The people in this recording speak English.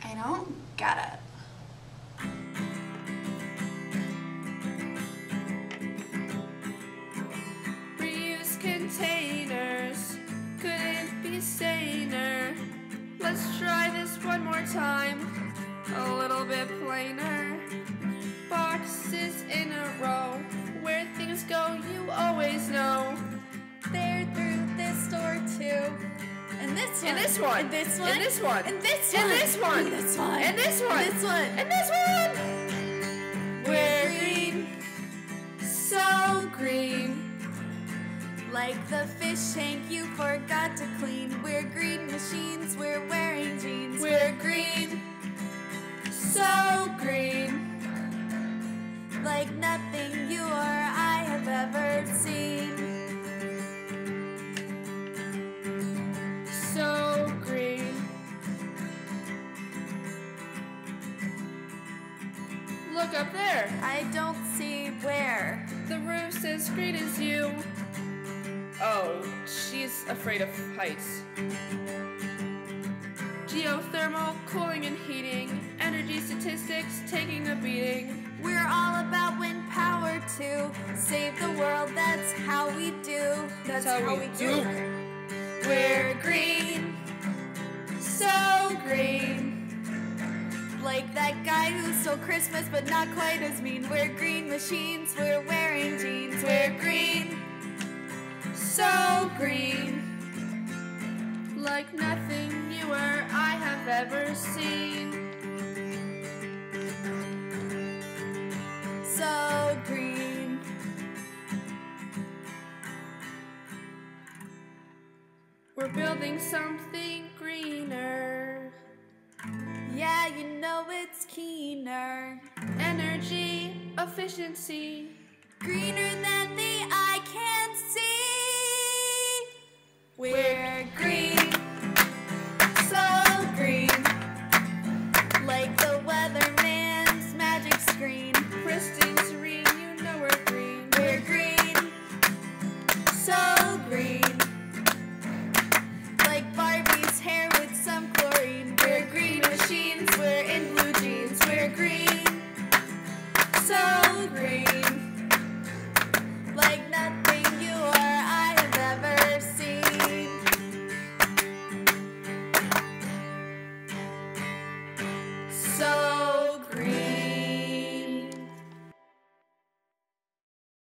I don't get it. Reuse containers, couldn't be saner. Let's try this one more time, a little bit plainer. Boxes in a row, where things go you always know. They're through this store too. And this one. And this one. And this one. And this one. And this And one. this one. And this one. And this one. And this one. And this one. We're green, so green. Like the fish tank you forgot to clean. We're green machines, we're wearing jeans. We're green, so green. Like nothing you or I have ever seen. So green. Look up there. I don't see where. The roof says green as you. Oh, she's afraid of heights. Geothermal, cooling and heating. Energy statistics, taking a beating. We're all about wind power to save the world, that's how we do. That's how we do. We're green, so green. Like that guy who stole Christmas but not quite as mean. We're green machines, we're wearing jeans. We're green, so green. Like nothing you or I have ever seen. So green. We're building something greener. Yeah, you know it's keener. Energy efficiency. Greener than the eye can see. We're green, so green. Like the weatherman's magic screen. Pristine, serene, you know we're green. We're green, so